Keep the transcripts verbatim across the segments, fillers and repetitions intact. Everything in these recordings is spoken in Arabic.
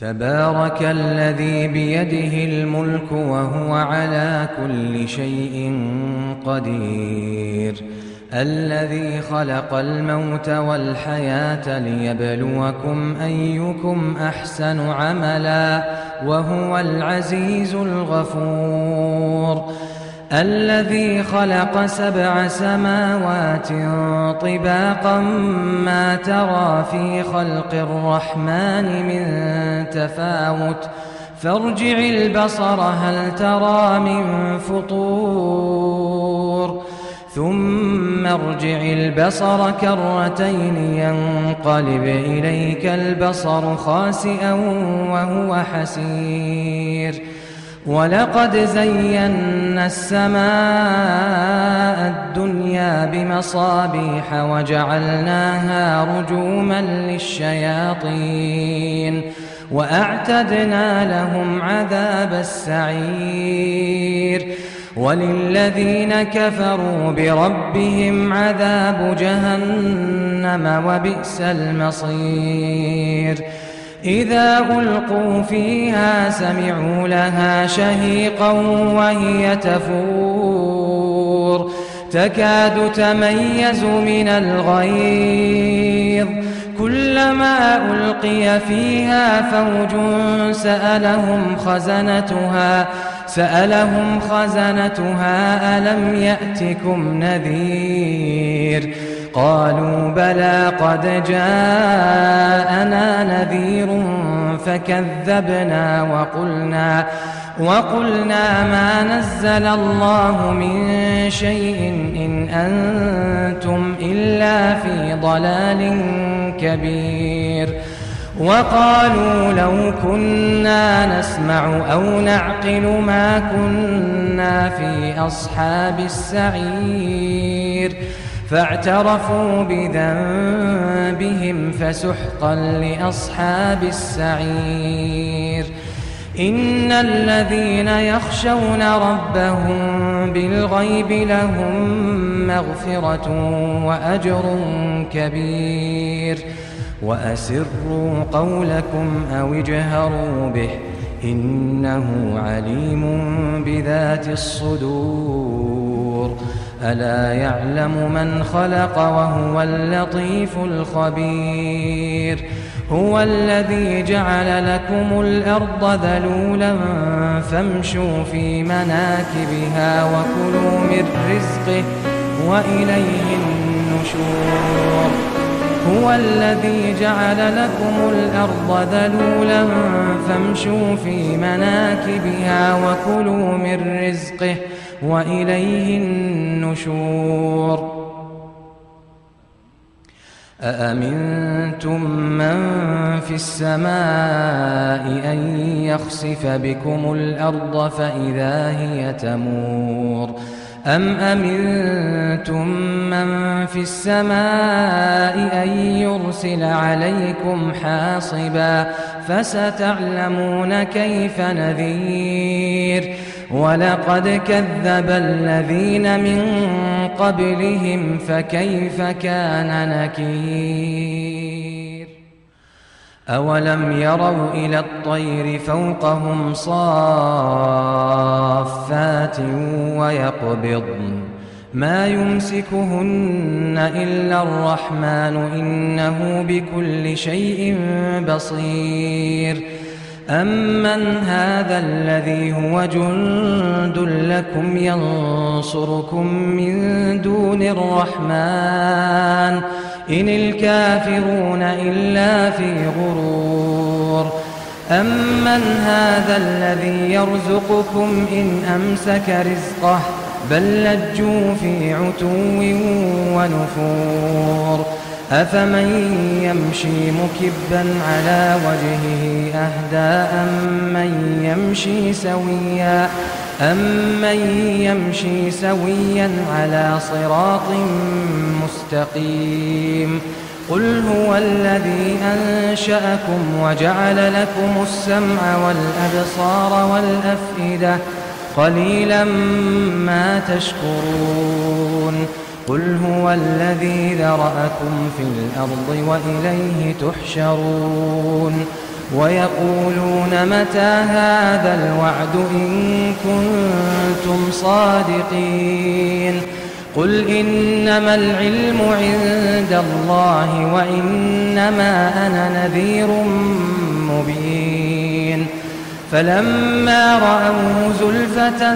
تبارك الذي بيده الملك وهو على كل شيء قدير الذي خلق الموت والحياة ليبلوكم أيكم أحسن عملا وهو العزيز الغفور الذي خلق سبع سماوات طباقا ما ترى في خلق الرحمن من تفاوت فارجع البصر هل ترى من فطور ثم ارجع البصر كرتين ينقلب إليك البصر خاسئا وهو حسير ولقد زينا السماء الدنيا بمصابيح وجعلناها رجوما للشياطين وأعتدنا لهم عذاب السعير وللذين كفروا بربهم عذاب جهنم وبئس المصير إذا ألقوا فيها سمعوا لها شهيقا وهي تفور تكاد تميز من الغيظ كلما ألقي فيها فوج سألهم خزنتها سألهم خزنتها ألم يأتكم نذير قالوا بلى قد جاءنا نذير فكذبنا وقلنا وقلنا ما نزل الله من شيء إن أنتم إلا في ضلال كبير وقالوا لو كنا نسمع أو نعقل ما كنا في أصحاب السعير فاعترفوا بذنبهم فسحقا لأصحاب السعير إن الذين يخشون ربهم بالغيب لهم مغفرة وأجر كبير وأسروا قولكم أو اجهروا به إنه عليم بذات الصدور ألا يعلم من خلق وهو اللطيف الخبير هو الذي جعل لكم الأرض ذلولا فامشوا في مناكبها وكلوا من رزقه وإليه النشور هو الذي جعل لكم الأرض ذلولا فامشوا في مناكبها وكلوا من رزقه وإليه النشور أأمنتم من في السماء أن يخسف بكم الأرض فإذا هي تمور أم أمنتم من في السماء أن يرسل عليكم حاصبا فستعلمون كيف نذير ولقد كذب الذين من قبلهم فكيف كان نكير أولم يروا إلى الطير فوقهم صافات ويقبضن ما يمسكهن إلا الرحمن إنه بكل شيء بصير أمن هذا الذي هو جند لكم ينصركم من دون الرحمن إن الكافرون إلا في غرور أمن هذا الذي يرزقكم إن أمسك رزقه بل لجوا في عتو ونفور أفمن يمشي مكبا على وجهه أهدى أمن يمشي سويا أمن يمشي سويا على صراط مستقيم قل هو الذي أنشأكم وجعل لكم السمع والأبصار والأفئدة قليلا ما تشكرون قل هو الذي ذرأكم في الأرض وإليه تحشرون ويقولون متى هذا الوعد إن كنتم صادقين قل إنما العلم عند الله وإنما أنا نذير مبين فلما رأوه زلفة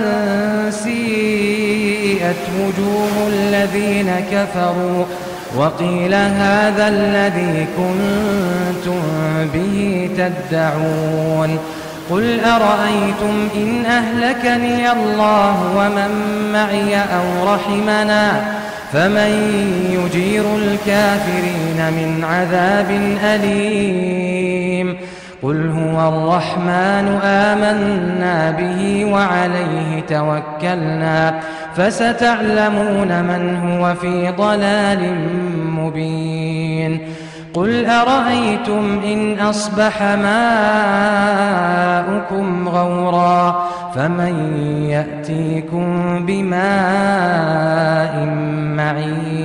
سيئت وجوه الذين كفروا وقيل هذا الذي كنتم به تدعون قل أرأيتم إن أهلكني الله ومن معي أو رحمنا فمن يجير الكافرين من عذاب أليم قل هو الرحمن آمنا به وعليه توكلنا فستعلمون من هو في ضلال مبين قل أرأيتم إن أصبح ماؤكم غورا فمن يأتيكم بماء معين